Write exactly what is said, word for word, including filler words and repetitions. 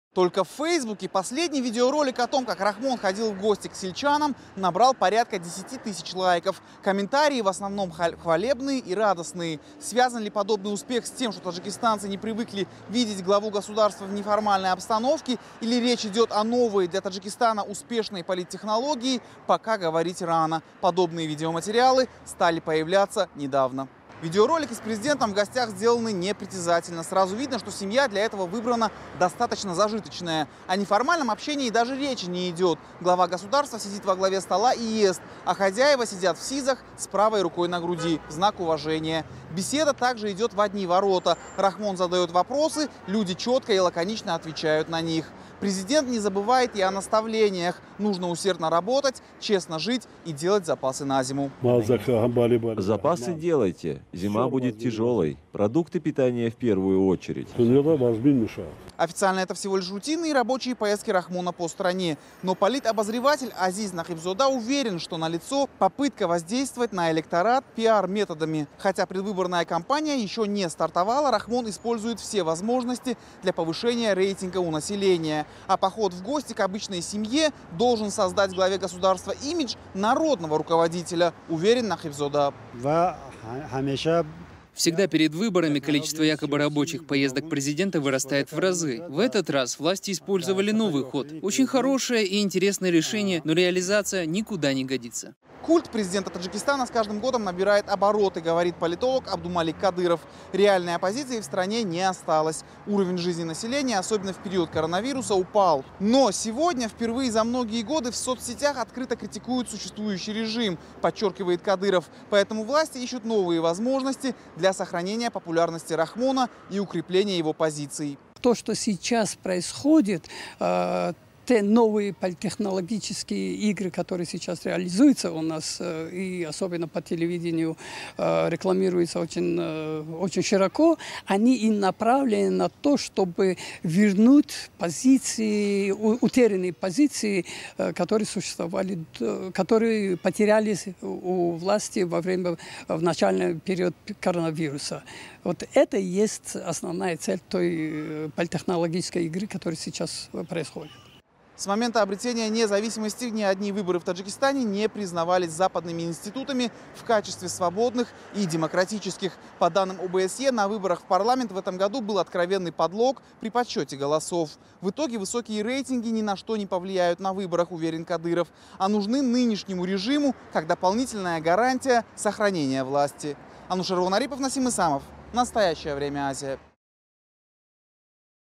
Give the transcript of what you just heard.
Только в Фейсбуке последний видеоролик о том, как Рахмон ходил в гости к сельчанам, набрал порядка десяти тысяч лайков. Комментарии в основном хвалебные и радостные. Связан ли подобный успех с тем, что таджикистанцы не привыкли видеть главу государства в неформальной обстановке, или речь идет о новой для Таджикистана успешной политтехнологии, пока говорить рано. Подобные видеоматериалы стали появляться недавно. Видеоролики с президентом в гостях сделаны непритязательно. Сразу видно, что семья для этого выбрана достаточно зажиточная. О неформальном общении даже речи не идет. Глава государства сидит во главе стола и ест, а хозяева сидят в сизах с правой рукой на груди, в знак уважения. Беседа также идет в одни ворота. Рахмон задает вопросы, люди четко и лаконично отвечают на них. Президент не забывает и о наставлениях. Нужно усердно работать, честно жить и делать запасы на зиму. Запасы делайте. Зима будет тяжелой. Продукты питания в первую очередь. Официально это всего лишь рутинные рабочие поездки Рахмона по стране. Но политобозреватель Азиз Нахибзода уверен, что налицо попытка воздействовать на электорат пиар-методами. Хотя предвыборная кампания еще не стартовала, Рахмон использует все возможности для повышения рейтинга у населения. А поход в гости к обычной семье должен создать главе государства имидж народного руководителя, уверен Нахибзода. Всегда перед выборами количество якобы рабочих поездок президента вырастает в разы. В этот раз власти использовали новый ход. Очень хорошее и интересное решение, но реализация никуда не годится. Культ президента Таджикистана с каждым годом набирает обороты, говорит политолог Абдумалик Кадыров. Реальной оппозиции в стране не осталось. Уровень жизни населения, особенно в период коронавируса, упал. Но сегодня впервые за многие годы в соцсетях открыто критикуют существующий режим, подчеркивает Кадыров. Поэтому власти ищут новые возможности для сохранения популярности Рахмона и укрепления его позиций. То, что сейчас происходит, э те новые политтехнологические игры, которые сейчас реализуются у нас, и особенно по телевидению рекламируются очень, очень широко, они и направлены на то, чтобы вернуть позиции, утерянные позиции, которые существовали, которые потерялись у власти во время, в начальный период коронавируса. Вот это и есть основная цель той политтехнологической игры, которая сейчас происходит. С момента обретения независимости ни одни выборы в Таджикистане не признавались западными институтами в качестве свободных и демократических. По данным О Бэ Эс Е, на выборах в парламент в этом году был откровенный подлог при подсчете голосов. В итоге высокие рейтинги ни на что не повлияют на выборах, уверен Кадыров, а нужны нынешнему режиму как дополнительная гарантия сохранения власти. Анушер Ванарипов, Насим Исамов. Настоящее время Азия.